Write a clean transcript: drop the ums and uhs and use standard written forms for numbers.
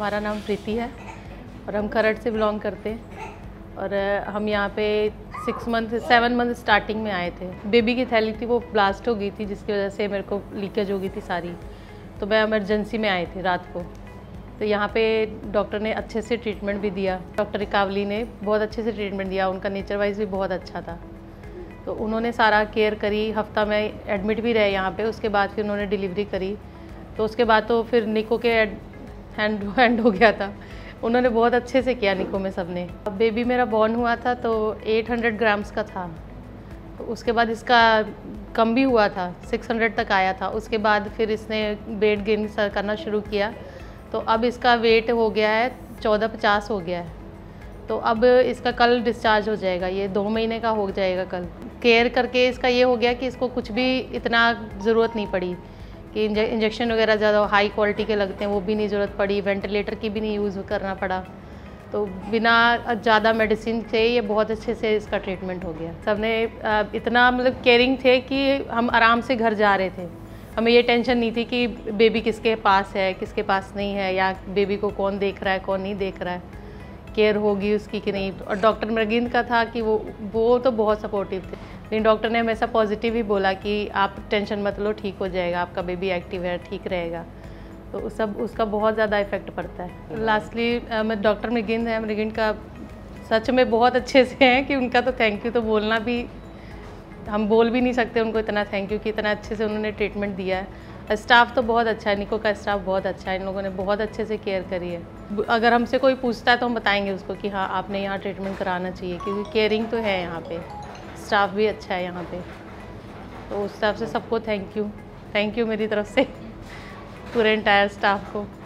हमारा नाम प्रीति है और हम खरड़ से बिलोंग करते हैं और हम यहाँ पे 7 मंथ स्टार्टिंग में आए थे। बेबी की थैली थी वो ब्लास्ट हो गई थी जिसकी वजह से मेरे को लीकेज हो गई थी सारी, तो मैं इमरजेंसी में आई थी रात को। तो यहाँ पे डॉक्टर ने अच्छे से ट्रीटमेंट भी दिया, डॉक्टर एकावली ने बहुत अच्छे से ट्रीटमेंट दिया, उनका नेचर वाइज भी बहुत अच्छा था। तो उन्होंने सारा केयर करी, हफ्ता में एडमिट भी रहे यहाँ पे, उसके बाद फिर उन्होंने डिलीवरी करी। तो उसके बाद तो फिर निको के हैंड हो गया था, उन्होंने बहुत अच्छे से किया निको में सबने। बेबी मेरा बॉर्न हुआ था तो 800 ग्राम्स का था, तो उसके बाद इसका कम भी हुआ था, 600 तक आया था। उसके बाद फिर इसने वेट गेन करना शुरू किया, तो अब इसका वेट हो गया है 1450 हो गया है। तो अब इसका कल डिस्चार्ज हो जाएगा, ये 2 महीने का हो जाएगा कल। केयर करके इसका ये हो गया कि इसको कुछ भी इतना ज़रूरत नहीं पड़ी कि इंजेक्शन वगैरह ज़्यादा हाई क्वालिटी के लगते हैं वो भी नहीं ज़रूरत पड़ी, वेंटिलेटर की भी नहीं यूज़ करना पड़ा। तो बिना ज़्यादा मेडिसिन से ये बहुत अच्छे से इसका ट्रीटमेंट हो गया। सबने इतना मतलब केयरिंग थे कि हम आराम से घर जा रहे थे, हमें ये टेंशन नहीं थी कि बेबी किसके पास है किसके पास नहीं है, या बेबी को कौन देख रहा है कौन नहीं देख रहा है, केयर होगी उसकी कि नहीं। और डॉक्टर मृगिंद का था कि वो तो बहुत सपोर्टिव थे, लेकिन डॉक्टर ने हमेशा पॉजिटिव ही बोला कि आप टेंशन मत लो, ठीक हो जाएगा, आपका बेबी एक्टिव है, ठीक रहेगा। तो उसका बहुत ज़्यादा इफेक्ट पड़ता है। लास्टली मैं डॉक्टर मृगिंद है, मृगिंद का सच में बहुत अच्छे से हैं कि उनका तो थैंक यू तो बोलना भी, हम बोल भी नहीं सकते उनको इतना थैंक यू कि इतना अच्छे से उन्होंने ट्रीटमेंट दिया है। स्टाफ तो बहुत अच्छा है, निको का स्टाफ बहुत अच्छा है, इन लोगों ने बहुत अच्छे से केयर करी है। अगर हमसे कोई पूछता है तो हम बताएंगे उसको कि हाँ आपने यहाँ ट्रीटमेंट कराना चाहिए, क्योंकि केयरिंग तो है यहाँ पे, स्टाफ भी अच्छा है यहाँ पे। तो उस हिसाब से सबको थैंक यू मेरी तरफ से पूरे एंटायर स्टाफ को।